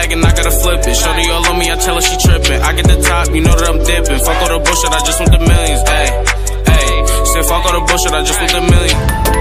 bag and I gotta flip it. Shorty all on me, I tell her she trippin'. I get the top, you know that I'm dipping. Fuck all the bullshit, I just want the millions. Ayy, ayy. Say fuck all the bullshit, I just want the millions.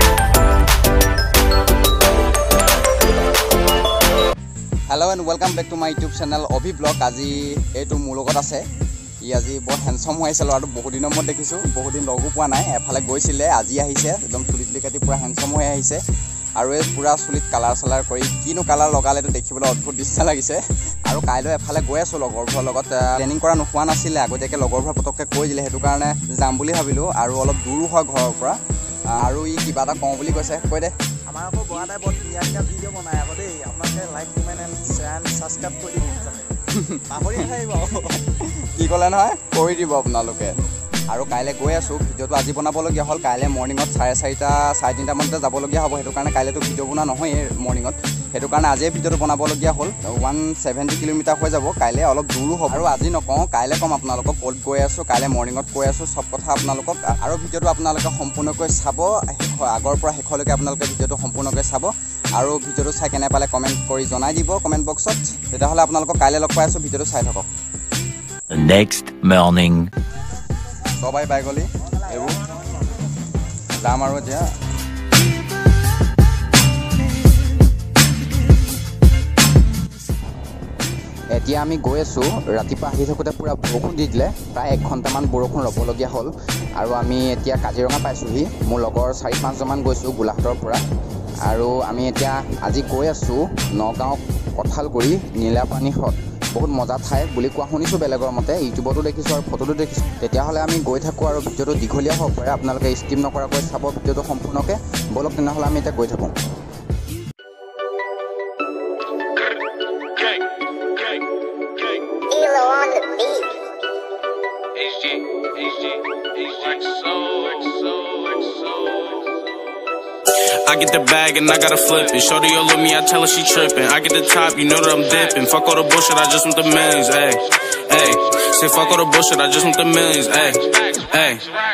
Hello and welcome back to my YouTube channel Obi Vlog. আজি এইটো মোৰ লগত আছে। ই আজি বহুত handsome হৈছে লৰাটো বহুত দিনৰ মত দেখিছো। বহুত দিন লগো পোৱা নাই। এফালে গৈছিলে আজি আহিছে। একদম চুলিটলি কাটি পুৰা হ্যান্ডসাম হৈ আহিছে। আৰু এই পুৰা চুলিত কালাৰ সালাৰ কৰি কিনো কালাৰ লগালেটো দেখিবলৈ অদ্ভুত দৃশ্য লাগিছে। আৰু কাইলৈ এফালে গৈ আছো লগৰবোৰৰ লগত। প্লেনিং কৰা নোহোৱা নাছিলে। আগতীয়াকৈ লগৰবোৰ পতককে কৈ দিলে হেতু কাৰণে যাম বুলি ভাবিলো আৰু অলপ দূৰো হয় ঘৰৰ পৰা। আৰু ই কিবা এটা কওঁ বুলি কৈছে। কৈ দে। আমাৰ আকৌ বড়াটাই বহুত ধুনীয়া ভিডিঅ' বনাই আকৌ দেই। আপোনালোকে like comment and share and subscribe কৰি দিব পাহৰি নাথাকিব। কি ক'লে নহয় কৰি দিব আপোনালোকে। আৰু কাইলৈ গৈ আছো। ভিডিঅ'টো আজি বনাবলগীয়া হ'ল। কাইলৈ মৰ্ণিঙত 4:30 3:30 মানতে যাবলগীয়া হ'ব। সেইটো কাৰণে কাইলৈতো ভিডিঅ' বনোৱা নহয় মৰ্ণিঙত। সেইটো কাৰণে আজিয়ে ভিডিঅ'টো বনাবলগীয়া হ'ল। 170 কিলোমিটাৰ হৈ যাব। কাইলৈ অলপ দূৰো হ'ব। আৰু আজি নকওঁ কাইলৈ ক'ম আপোনালোকক ক'ত গৈ আছো, কাইলৈ মৰ্ণিঙত কৈ আছো চব কথা আপোনালোকক। আৰু ভিডিঅ'টো আপোনালোকে সম্পূৰ্ণকৈ চাব। আগৰ পৰা শেষলৈকে আপোনালোকে ভিডিঅ'টো সম্পূৰ্ণকৈ চাব। আৰু ভিডিঅ'টো চাই কেনে পালে কমেণ্ট কৰি জনাই দিব কমেণ্ট বক্সত। তেতিয়াহ'লে আপোনালোকক কাইলৈ লগ পাই আছো। ভিডিঅ'টো চাই থাকক। Next morning. সবাই বাই গলি এইবোৰ যাম আৰু এতিয়া। এতিয়া আমি গৈ আছো। ৰাতিপুৱা আহি থাকোঁতে পুৰা বৰষুণ দি দিলে। প্ৰায় 1 ঘণ্টামান বৰষুণ ৰ'বলগীয়া হ'ল। আৰু আমি এতিয়া কাজিৰঙা পাইছোঁহি। মোৰ লগৰ 4-5জনমান গৈছোঁ গোলাঘাটৰ পৰা। আৰু আমি এতিয়া আজি গৈ আছোঁ নগাঁও কঁঠালগুৰি নীলাপানী হ্ৰদ। বহুত মজা ঠাই বুলি কোৱা শুনিছোঁ বেলেগৰ মতে। ইউটিউবতো দেখিছোঁ আৰু ফটোটো দেখিছোঁ। তেতিয়াহ'লে আমি গৈ থাকোঁ আৰু ভিডিঅ'টো দীঘলীয়া হ'ব পাৰে। আপোনালোকে স্কিপ নকৰাকৈ চাব ভিডিঅ'টো সম্পূৰ্ণকৈ। ব'লক তেনেহ'লে আমি এতিয়া গৈ থাকোঁ। I get the bag and I gotta flip it. Shorty all on me, I tell her she trippin'. I get the top, you know that I'm dipping. Fuck all the bullshit, I just want the millions. Ayy, ayy. Say fuck all the bullshit, I just want the millions. Ayy, ayy.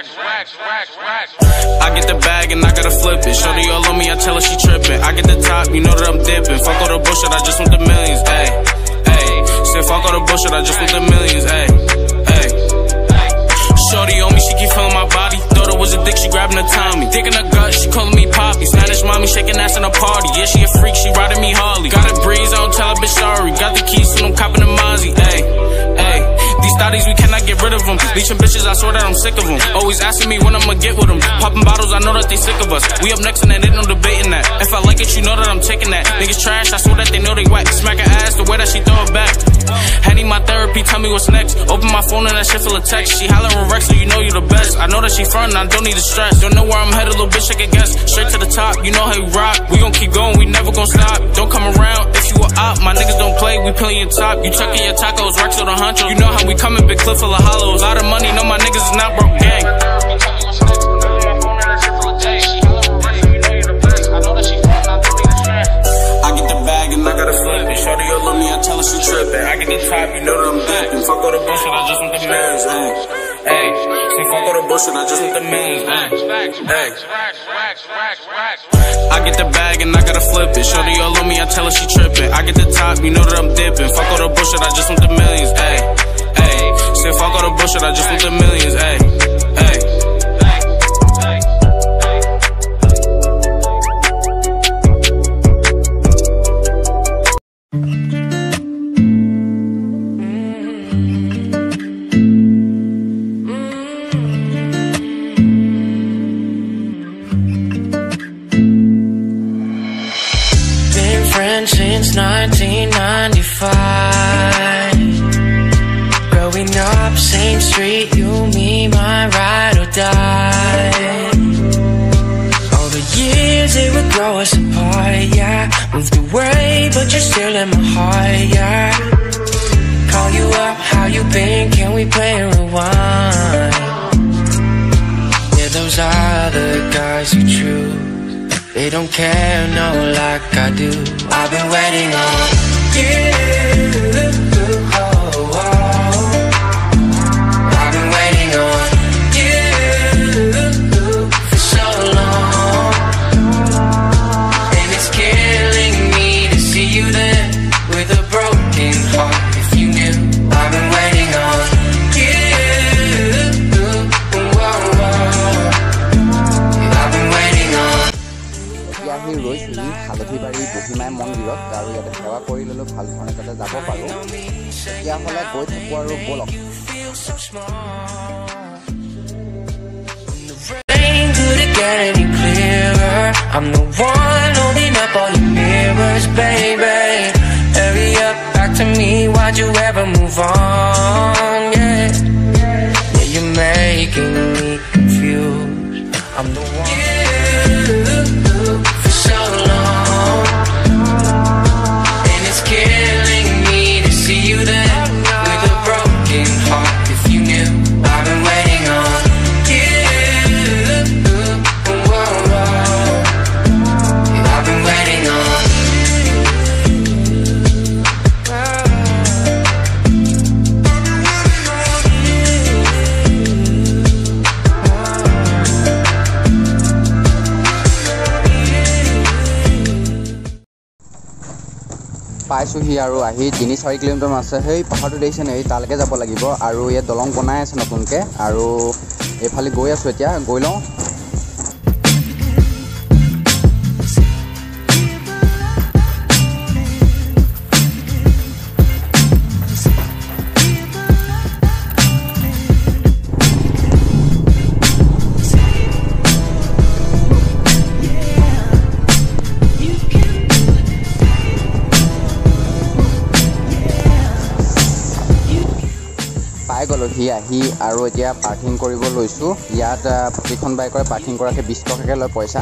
I get the bag and I gotta flip it. Shorty all on me, I tell her she trippin'. I get the top, you know that I'm dipping. Fuck all the bullshit, I just want the millions. Ayy, ayy. Say fuck all the bullshit, I just want the millions. Ayy, ayy. Shorty on me, she keep feeling my body. Thought it was a dick, she grabbing her Tommy. Dick in her gut, she calling me Poppy. Spanish mommy shaking ass in a party. Yeah, she a freak, she riding me Harley. Got a breeze, I don't tell her bitch sorry. Got the keys, so I'm copping the Mozzie. Ayy, ayy. These thotties, we cannot get rid of them. Leeching bitches, I swear that I'm sick of them. Always asking me when I'ma get with them. Popping bottles, I know that they sick of us. We up next and ain't no debating that. If I like it, you know that I'm taking that. Niggas trash, I swear that they know they whack. Smack her ass the way that she throw it back. Henny my therapy, tell me what's next. Open my phone and that shit full of text. She hollering Rex, so you know you the best. I know that she frontin', I don't need to stress. Don't know where I'm headed, little bitch, I can guess. Straight to the top, you know how we rock. We gon' keep going, we never gon' stop. Don't come around if you a op. My niggas don't play, we pillin' your top. You chuckin' your tacos, Rex or the honcho. You know how we coming, big clip full of hollows. Lot of money, know my niggas is not broke gang. I get the bag and I gotta flip it. Shorty all on me, I tell her she trippin'. I get the top, you know that I'm dipping. Fuck all the bullshit, I just want the millions. Ayy, ayy. Say fuck all the bullshit, I just want the millions. Ayy, ayy. I get the bag and I gotta flip it. Shorty all on me, I tell her she trippin'. I get the top, you know that I'm dipping. Fuck all the bullshit, I just want the millions. Ayy, ayy. Say fuck all the bullshit, I just want the millions. Ayy, ayy. Since 1995, growing up same street, you, me, my ride or die. All the years they would grow us apart, yeah. Moved away, but you're still in my heart, yeah. Call you up, how you been? Can we play a rewind? Yeah, those are the guys who choose. They don't care, no, like I do. I've been waiting on you. Oh, oh. I've been waiting on you for so long, and it's killing me to see you there with a broken ইয়াতে সেৱা কৰি ল'লোঁ ভাল ধৰণে যাতে যাব পাৰোঁ তেতিয়াহ'লে গৈ থাকোঁ আৰু ব'লক Any clearer? I'm the one holding up all your mirrors, baby. Hurry up, back to me. Why'd you ever move on? Yeah, you're making me confused. I'm the one you for so long, and it's killing me to see you there with a broken heart. If you knew, I've been waiting on. পাইছোঁহি আৰু আহি 3-4 কিলোমিটাৰমান আছে সেই পাহাৰটো দেখিছে নে তালৈকে যাব লাগিব আৰু ইয়াত দলং বনাই আছে নতুনকৈ আৰু এইফালে গৈ আছোঁ এতিয়া গৈ লওঁ গ'লোহি আহি আৰু এতিয়া পাৰ্কিং কৰিব লৈছোঁ ইয়াত প্ৰতিখন বাইকৰ পাৰ্কিং কৰাকৈ 20 টকাকৈ লয় পইচা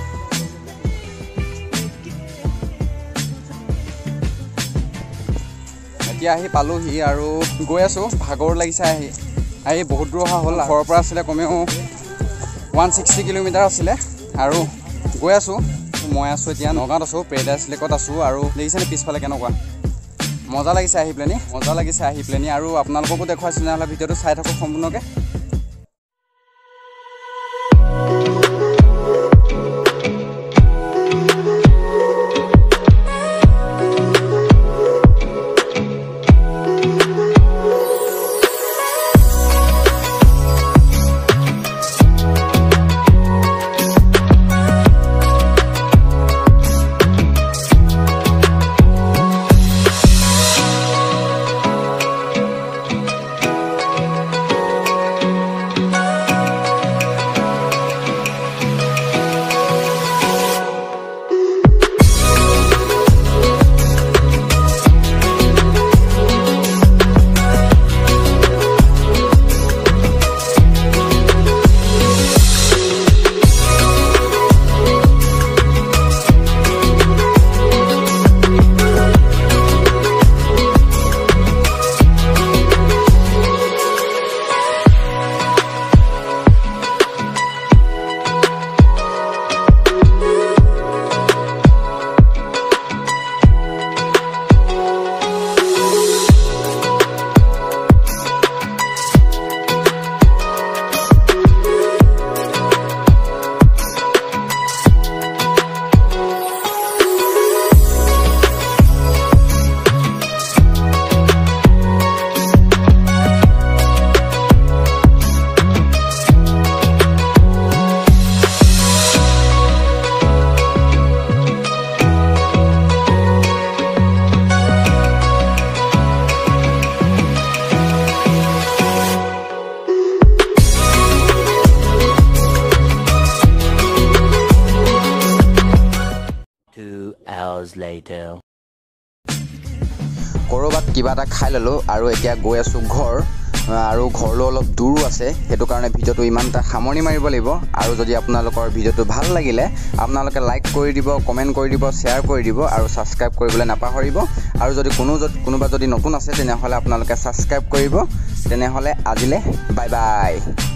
এতিয়া আহি পালোহি আৰু গৈ আছোঁ ভাগৰ লাগিছে আহি বহুত দূৰ অহা হ'ল ঘৰৰ পৰা আছিলে কমেও 160 কিলোমিটাৰ আছিলে আৰু গৈ আছোঁ মই আছোঁ এতিয়া নগাঁৱত আছোঁ পেৰাডাইজ লেকত আছোঁ আৰু দেখিছেনে পিছফালে কেনেকুৱা মজা লাগিছে আহি প্লেনি আৰু আপোনালোককো দেখুৱাইছোঁ নহ'লে ভিডিঅ'টো চাই থাকক সম্পূৰ্ণকৈ ক'ৰবাত কিবা এটা খাই ল'লোঁ আৰু এতিয়া গৈ আছোঁ ঘৰ আৰু ঘৰলৈ অলপ দূৰো আছে সেইটো কাৰণে ভিডিঅ'টো ইমান এটা সামৰণি মাৰিব লাগিব আৰু যদি আপোনালোকৰ ভিডিঅ'টো ভাল লাগিলে আপোনালোকে লাইক কৰি দিব কমেণ্ট কৰি দিব শ্বেয়াৰ কৰি দিব আৰু ছাবস্ক্ৰাইব কৰিবলৈ নাপাহৰিব আৰু যদি কোনোবা যদি নতুন আছে তেনেহ'লে আপোনালোকে ছাবস্ক্ৰাইব কৰিব তেনেহ'লে আজিলৈ বাই বাই